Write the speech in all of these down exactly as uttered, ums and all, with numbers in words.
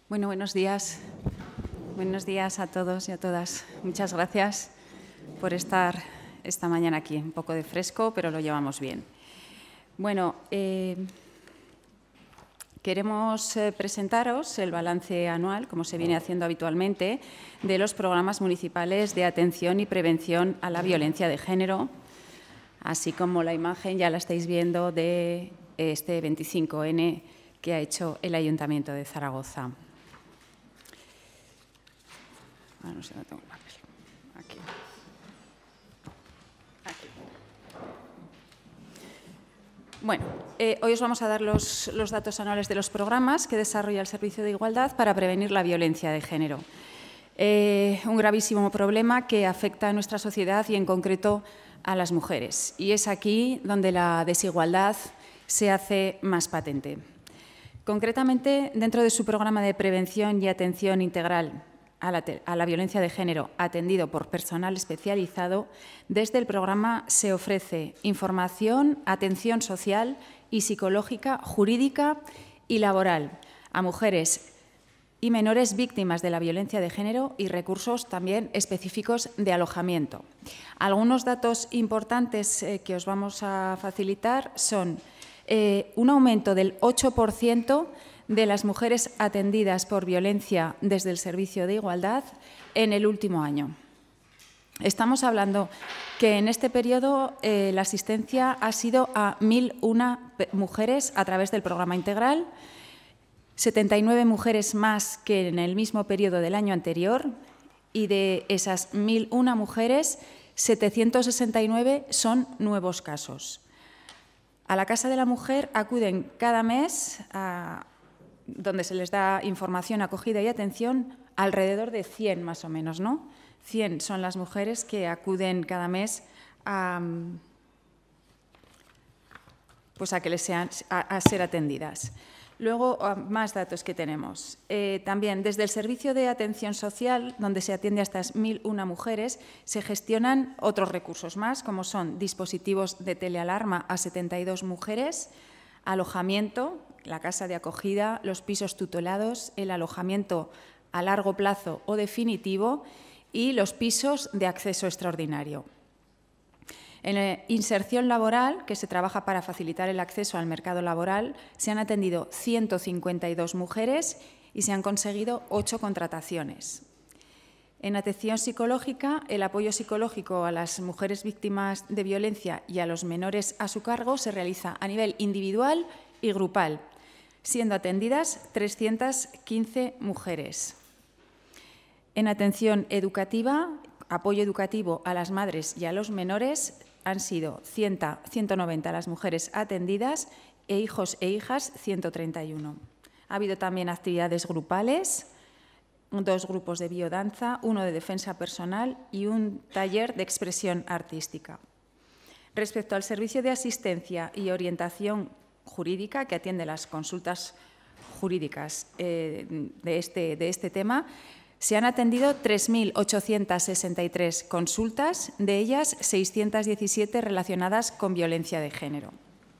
Bueno, buenos días. Buenos días a todos y a todas. Muchas gracias por estar esta mañana aquí. Un poco de fresco, pero lo llevamos bien. Bueno, eh, queremos eh, presentaros el balance anual, como se viene haciendo habitualmente, de los programas municipales de atención y prevención a la violencia de género, así como la imagen, ya la estáis viendo, de este veinticinco ene que ha hecho el Ayuntamiento de Zaragoza. Ah, no sé, no tengo papel. Aquí. Aquí. Bueno, eh, hoy os vamos a dar los, los datos anuales de los programas que desarrolla el Servicio de Igualdad para prevenir la violencia de género. Eh, un gravísimo problema que afecta a nuestra sociedad y, en concreto, a las mujeres. Y es aquí donde la desigualdad se hace más patente. Concretamente, dentro de su programa de prevención y atención integral a la, a la violencia de género atendido por personal especializado, desde el programa se ofrece información, atención social y psicológica, jurídica y laboral a mujeres y menores víctimas de la violencia de género y recursos también específicos de alojamiento. Algunos datos importantes eh, que os vamos a facilitar son eh, un aumento del ocho por ciento de las mujeres atendidas por violencia desde el Servicio de Igualdad en el último año. Estamos hablando que en este periodo eh, la asistencia ha sido a mil una mujeres a través del programa integral, setenta y nueve mujeres más que en el mismo periodo del año anterior, y de esas mil una mujeres, setecientos sesenta y nueve son nuevos casos. A la Casa de la Mujer acuden cada mes, a, donde se les da información, acogida y atención, alrededor de cien más o menos, ¿no? cien son las mujeres que acuden cada mes a, pues a, que les sean, a, a ser atendidas. Luego, más datos que tenemos. Eh, también, desde el Servicio de Atención Social, donde se atiende a estas mil una mujeres, se gestionan otros recursos más, como son dispositivos de telealarma a setenta y dos mujeres, alojamiento, la casa de acogida, los pisos tutelados, el alojamiento a largo plazo o definitivo y los pisos de acceso extraordinario. En la inserción laboral, que se trabaja para facilitar el acceso al mercado laboral, se han atendido ciento cincuenta y dos mujeres y se han conseguido ocho contrataciones. En atención psicológica, el apoyo psicológico a las mujeres víctimas de violencia y a los menores a su cargo se realiza a nivel individual y grupal, siendo atendidas trescientas quince mujeres. En atención educativa, apoyo educativo a las madres y a los menores, han sido ciento noventa las mujeres atendidas e hijos e hijas ciento treinta y uno. Ha habido también actividades grupales, dos grupos de biodanza, uno de defensa personal y un taller de expresión artística. Respecto al servicio de asistencia y orientación jurídica, que atiende las consultas jurídicas eh, de, este, de este tema, se han atendido tres mil ochocientas sesenta y tres consultas, de ellas seiscientas diecisiete relacionadas con violencia de género.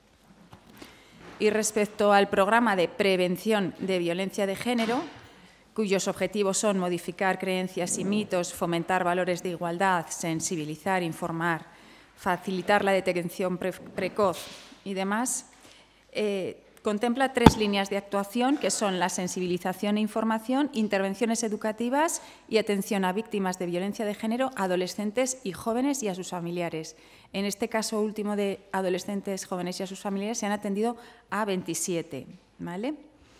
Y respecto al programa de prevención de violencia de género, cuyos objetivos son modificar creencias y mitos, fomentar valores de igualdad, sensibilizar, informar, facilitar la detección pre precoz y demás, eh, contempla tres líneas de actuación, que son la sensibilización e información, intervenciones educativas y atención a víctimas de violencia de género, adolescentes y jóvenes y a sus familiares. En este caso último de adolescentes, jóvenes y a sus familiares se han atendido a veintisiete. ¿Vale?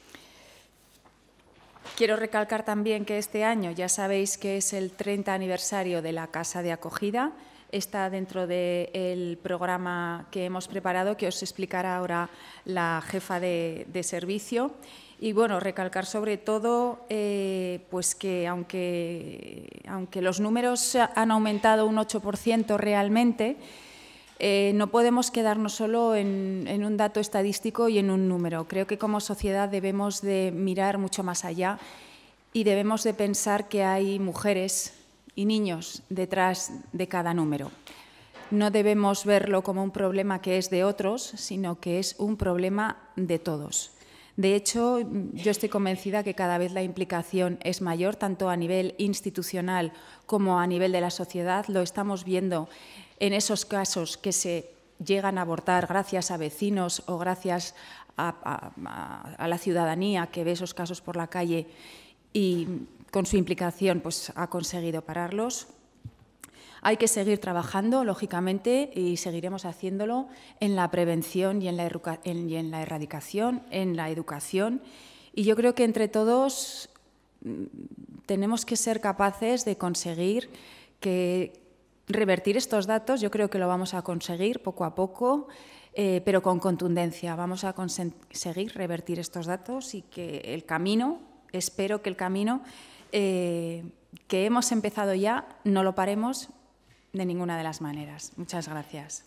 Quiero recalcar también que este año ya sabéis que es el treinta aniversario de la Casa de Acogida. Está dentro del programa que hemos preparado, que os explicará ahora la jefa de, de servicio. Y, bueno, recalcar sobre todo eh, pues que aunque, aunque los números han aumentado un ocho por ciento realmente, eh, no podemos quedarnos solo en, en un dato estadístico y en un número. Creo que como sociedad debemos de mirar mucho más allá y debemos de pensar que hay mujeres y niños detrás de cada número. No debemos verlo como un problema que es de otros, sino que es un problema de todos. De hecho, yo estoy convencida que cada vez la implicación es mayor, tanto a nivel institucional como a nivel de la sociedad. Lo estamos viendo en esos casos que se llegan a abortar gracias a vecinos o gracias a, a, a la ciudadanía que ve esos casos por la calle y con su implicación pues, ha conseguido pararlos. Hay que seguir trabajando, lógicamente, y seguiremos haciéndolo en la prevención y en la, en, y en la erradicación, en la educación. Y yo creo que entre todos tenemos que ser capaces de conseguir que revertir estos datos. Yo creo que lo vamos a conseguir poco a poco, eh, pero con contundencia. Vamos a conseguir revertir estos datos y que el camino, espero que el camino eh, que hemos empezado ya, no lo paremos de ninguna de las maneras. Muchas gracias.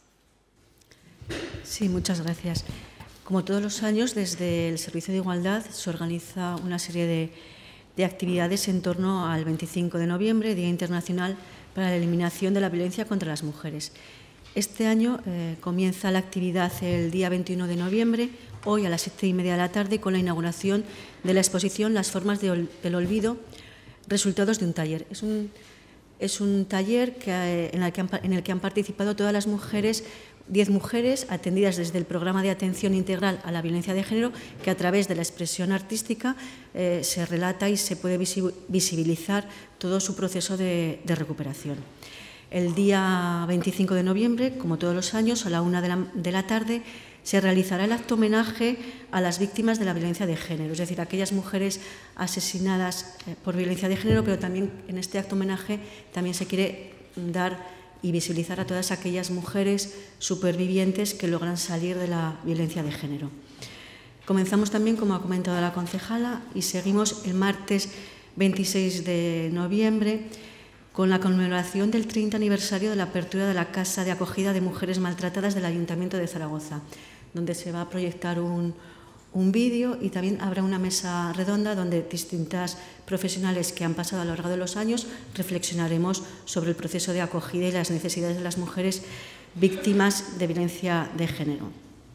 Sí, muchas gracias. Como todos los años, desde el Servicio de Igualdad se organiza una serie de, de actividades en torno al veinticinco de noviembre, Día Internacional para la Eliminación de la Violencia contra las Mujeres. Este año eh, comienza la actividad el día veintiuno de noviembre, hoy a las siete y media de la tarde, con la inauguración de la exposición Las formas de ol- del olvido, resultados de un taller. Es un Es un taller que, en, el que han, en el que han participado todas las mujeres, diez mujeres atendidas desde el programa de atención integral a la violencia de género, que a través de la expresión artística eh, se relata y se puede visibilizar todo su proceso de, de recuperación. El día veinticinco de noviembre, como todos los años, a la una de la, de la tarde, se realizará el acto homenaje a las víctimas de la violencia de género, es decir, aquellas mujeres asesinadas por violencia de género, pero también en este acto homenaje también se quiere dar y visibilizar a todas aquellas mujeres supervivientes que logran salir de la violencia de género. Comenzamos también, como ha comentado la concejala, y seguimos el martes veintiséis de noviembre con la conmemoración del treinta aniversario de la apertura de la Casa de Acogida de Mujeres Maltratadas del Ayuntamiento de Zaragoza, donde se va a proyectar un, un vídeo y también habrá una mesa redonda donde distintas profesionales que han pasado a lo largo de los años reflexionaremos sobre el proceso de acogida y las necesidades de las mujeres víctimas de violencia de género.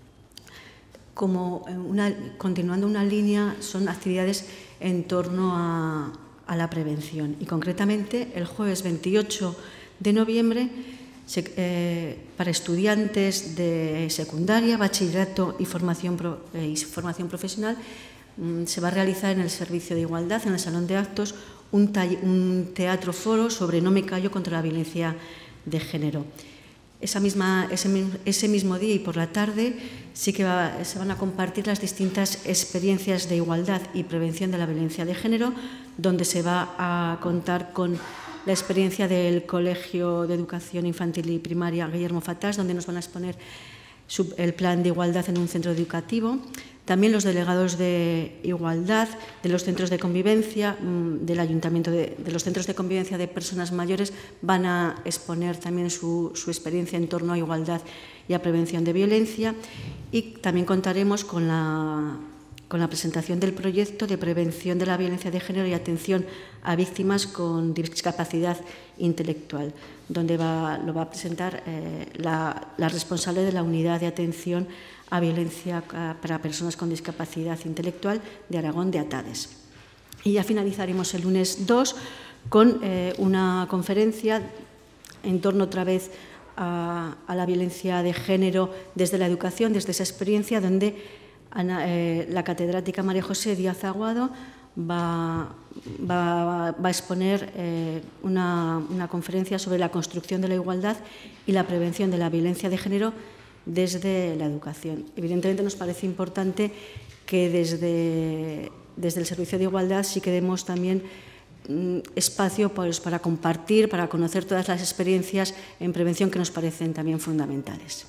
Como una, continuando una línea, son actividades en torno a, a la prevención y concretamente el jueves veintiocho de noviembre Se, eh, para estudiantes de secundaria, bachillerato y formación, pro, eh, y formación profesional mmm, se va a realizar en el Servicio de Igualdad, en el Salón de Actos, un, un teatro foro sobre No me callo contra la violencia de género. Esa misma, ese, ese mismo día y por la tarde sí que va, se van a compartir las distintas experiencias de igualdad y prevención de la violencia de género, donde se va a contar con la experiencia del Colegio de Educación Infantil y Primaria Guillermo Fatás, donde nos van a exponer el plan de igualdad en un centro educativo. También los delegados de igualdad, de los centros de convivencia, del Ayuntamiento, de, de los centros de convivencia de personas mayores, van a exponer también su, su experiencia en torno a igualdad y a prevención de violencia. Y también contaremos con la, con la presentación del proyecto de prevención de la violencia de género y atención a víctimas con discapacidad intelectual, donde va, lo va a presentar eh, la, la responsable de la unidad de atención a violencia para personas con discapacidad intelectual de Aragón, de ATADES. Y ya finalizaremos el lunes dos con eh, una conferencia en torno otra vez a, a la violencia de género desde la educación, desde esa experiencia, donde Ana, eh, la catedrática María José Díaz Aguado va, va, va a exponer eh, una, una conferencia sobre la construcción de la igualdad y la prevención de la violencia de género desde la educación. Evidentemente nos parece importante que desde, desde el Servicio de Igualdad sí que demos también mm, espacio pues, para compartir, para conocer todas las experiencias en prevención que nos parecen también fundamentales.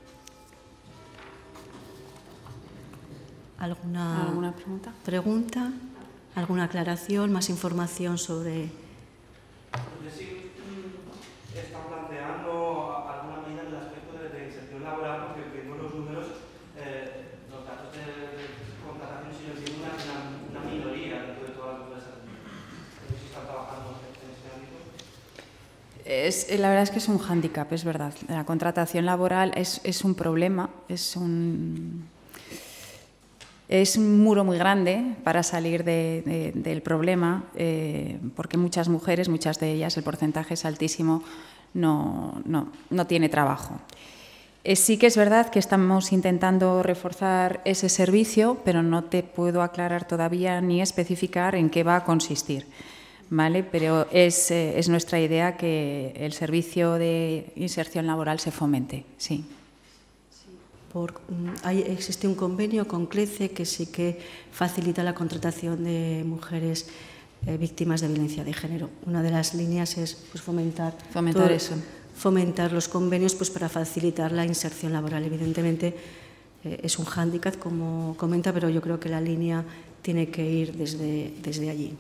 ¿Alguna, ¿Alguna pregunta? pregunta? ¿Alguna aclaración? ¿Más información sobre...? Porque sí está planteando alguna medida en el aspecto de, de inserción laboral, porque viendo los números, eh, los datos de, de contratación siguen siendo una, una, una minoría dentro de todas las empresas. No sé si están trabajando en este ámbito. Es, la verdad es que es un hándicap, es verdad. La contratación laboral es, es un problema, es un... Es un muro muy grande para salir de, de, del problema, eh, porque muchas mujeres, muchas de ellas, el porcentaje es altísimo, no, no, no tiene trabajo. Eh, sí que es verdad que estamos intentando reforzar ese servicio, pero no te puedo aclarar todavía ni especificar en qué va a consistir, ¿vale? Pero es, eh, es nuestra idea que el servicio de inserción laboral se fomente, sí. Por, hay, existe un convenio con CLECE que sí que facilita la contratación de mujeres eh, víctimas de violencia de género. Una de las líneas es pues, fomentar, fomentar todo, eso. fomentar los convenios pues, para facilitar la inserción laboral. Evidentemente eh, es un hándicap, como comenta, pero yo creo que la línea tiene que ir desde, desde allí.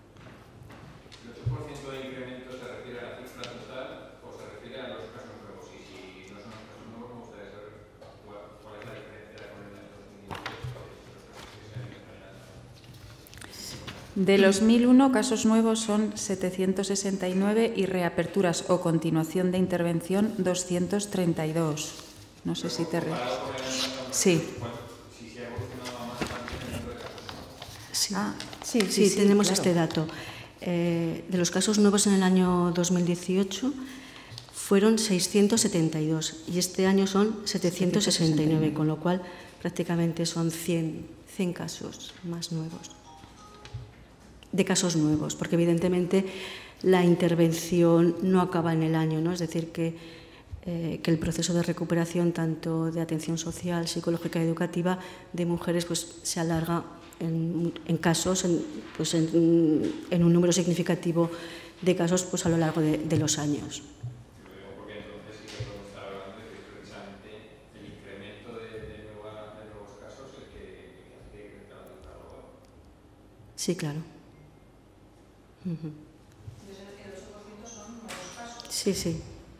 De los mil uno casos nuevos son setecientos sesenta y nueve y reaperturas o continuación de intervención doscientos treinta y dos. No sé si te... Re... Sí. Sí, ah, sí, sí, sí, tenemos claro. este dato. Eh, de los casos nuevos en el año dos mil dieciocho fueron seiscientos setenta y dos y este año son setecientos sesenta y nueve, con lo cual prácticamente son cien, cien casos más nuevos. De casos nuevos, porque evidentemente la intervención no acaba en el año, ¿no? Es decir, que, eh, que el proceso de recuperación tanto de atención social, psicológica y educativa de mujeres pues, se alarga en, en casos, en, pues en, en un número significativo de casos pues, a lo largo de, de los años. Sí, claro. Uh-huh. Sí, sí.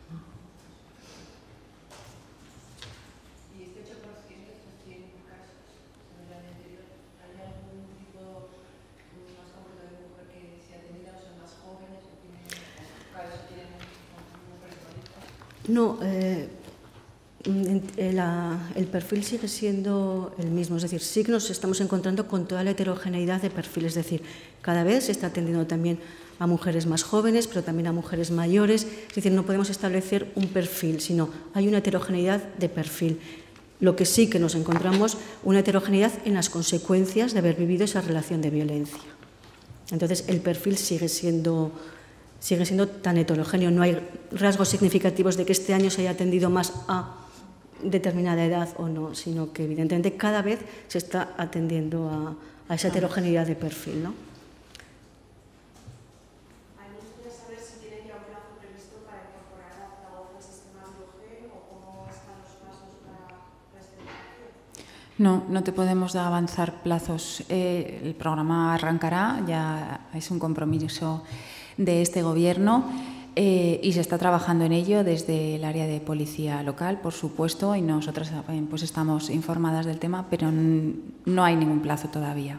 ¿Y este ocho por ciento, estos cien casos, en el año anterior, hay algún tipo más concreto de mujer que se atendiera, o sea, más jóvenes, o tienen, cada vez tienen mujeres bonitas? No, eh, la, el perfil sigue siendo el mismo, es decir, sí que nos estamos encontrando con toda la heterogeneidad de perfiles, es decir, cada vez se está atendiendo también a mujeres más jóvenes, pero también a mujeres mayores, es decir, no podemos establecer un perfil, sino hay una heterogeneidad de perfil. Lo que sí que nos encontramos, una heterogeneidad en las consecuencias de haber vivido esa relación de violencia. Entonces, el perfil sigue siendo, sigue siendo tan heterogéneo, no hay rasgos significativos de que este año se haya atendido más a determinada edad o no, sino que evidentemente cada vez se está atendiendo a, a esa heterogeneidad de perfil, ¿no? A mí me gustaría saber si tiene ya un plazo previsto para incorporar a Zaragoza al sistema B O G o cómo están los pasos para, para este proyecto. No, no te podemos avanzar plazos. Eh, el programa arrancará, ya es un compromiso de este Gobierno. Eh, y se está trabajando en ello desde el área de policía local, por supuesto, y nosotras pues, estamos informadas del tema, pero no hay ningún plazo todavía.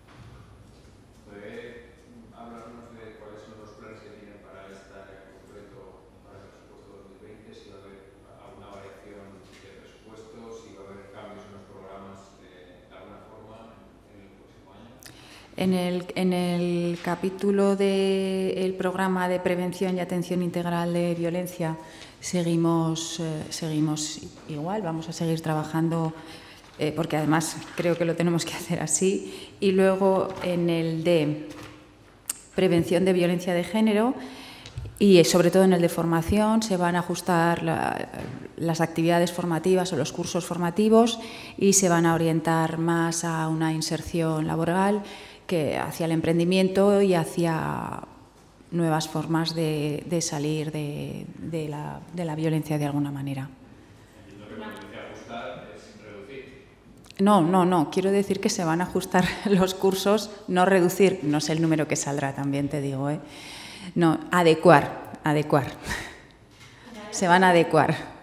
¿Puede hablarnos de cuáles son los planes que tienen para esta área en concreto, para el presupuesto dos mil veinte? Si va a haber alguna variación de presupuestos, si va a haber cambios en los programas de, de alguna forma en el próximo año. En el, en el capítulo del programa de prevención y atención integral de violencia seguimos, eh, seguimos igual, vamos a seguir trabajando eh, porque además creo que lo tenemos que hacer así. Y luego en el de prevención de violencia de género y sobre todo en el de formación se van a ajustar la, las actividades formativas o los cursos formativos y se van a orientar más a una inserción laboral que hacia el emprendimiento y hacia nuevas formas de, de salir de, de, la, de la violencia de alguna manera. Entiendo que cuando dice ajustar es reducir. No, no, no. Quiero decir que se van a ajustar los cursos, no reducir. No sé el número que saldrá, también te digo, ¿eh? No, adecuar, adecuar. Se van a adecuar.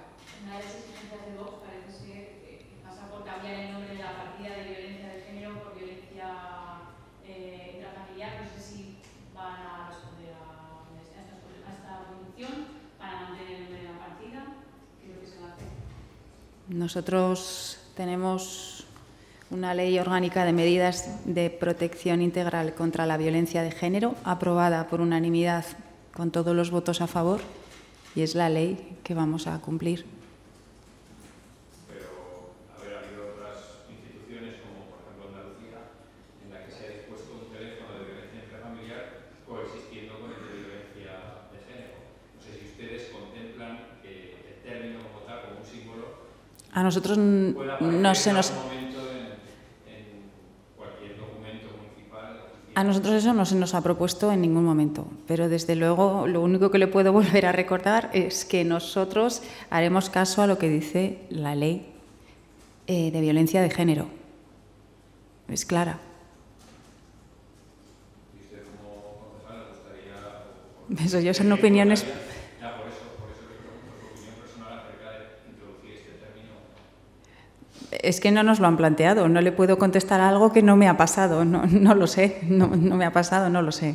Nosotros tenemos una ley orgánica de medidas de protección integral contra la violencia de género, aprobada por unanimidad con todos los votos a favor, y es la ley que vamos a cumplir. Pero, a ver, ha habido otras instituciones, como por ejemplo Andalucía, en la que se ha dispuesto un teléfono de violencia intrafamiliar coexistiendo con el de violencia de género. No sé si ustedes contemplan que el término como tal, como un símbolo, A nosotros no se nos... A nosotros eso no se nos ha propuesto en ningún momento, pero desde luego lo único que le puedo volver a recordar es que nosotros haremos caso a lo que dice la ley eh, de violencia de género. Es clara. ¿Y usted como concejal le gustaría...? Eso ya son opiniones... Ya, por eso, por eso le pregunto su opinión personal acerca de introducir este término. Es que no nos lo han planteado, no le puedo contestar algo que no me ha pasado, no, no lo sé, no, no me ha pasado, no lo sé.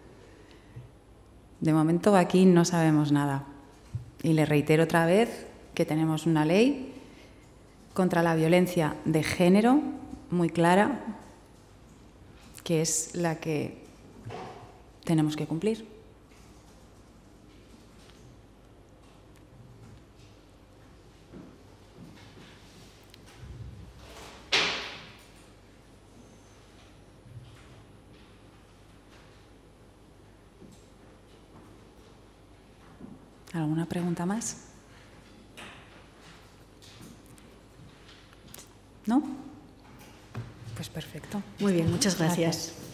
De momento aquí no sabemos nada. Y le reitero otra vez que tenemos una ley contra la violencia de género muy clara, que es la que tenemos que cumplir. ¿Alguna pregunta más? ¿No? Pues perfecto. Muy bien, muchas gracias. Gracias.